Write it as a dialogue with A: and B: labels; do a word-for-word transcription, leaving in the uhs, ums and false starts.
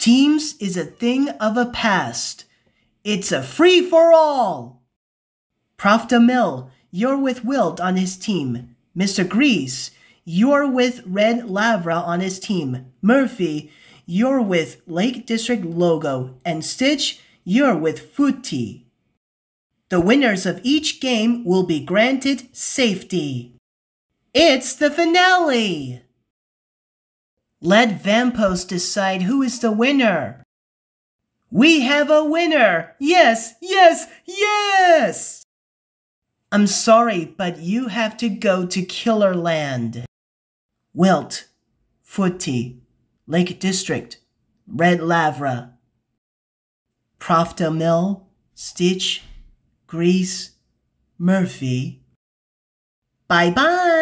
A: Teams is a thing of a past. It's a free-for-all. Prof DeMille, you're with Wilt on his team. Mister Grease, you're with Red Lavra on his team. Murphy, you're with Lake District Logo. And Stitch, you're with Footy. The winners of each game will be granted safety. It's the finale! Let Vampos decide who is the winner. We have a winner! Yes, yes, yes! I'm sorry, but you have to go to Killerland. Wilt, Footy, Lake District, Red Lavra. Prof DeMille, Stitch, Grease, Murphy. Bye-bye!